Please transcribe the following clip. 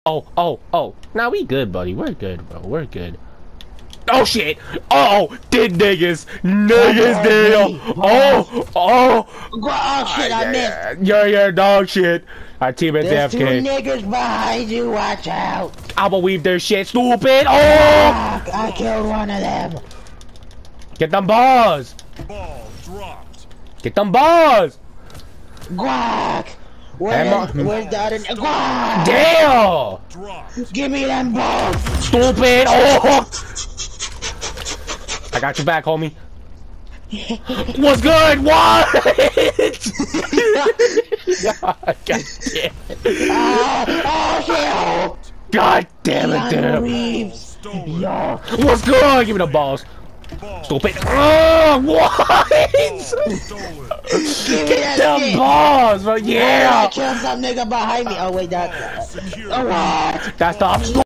Oh. Nah, we good, buddy. We're good, bro. We're good. Oh shit! Oh, did niggas deal! Oh shit! I missed. You're dog shit. Our teammate's There's AFK. two niggas behind you. Watch out! I'ma weave their shit, stupid. Oh! I killed one of them. Get them balls. Ball dropped. Get them balls. Guac! Where's the other? Guac! Damn! Dropped. Give me them balls! Stupid! Oh! I got your back, homie. What's good? What? God damn it. God damn it, dude. Yo. What's good? Give me the balls. Stupid. Oh, what? Get the balls, bro. Yeah. I killed some nigga behind me. Oh, wait, that's... Secure. What? That's the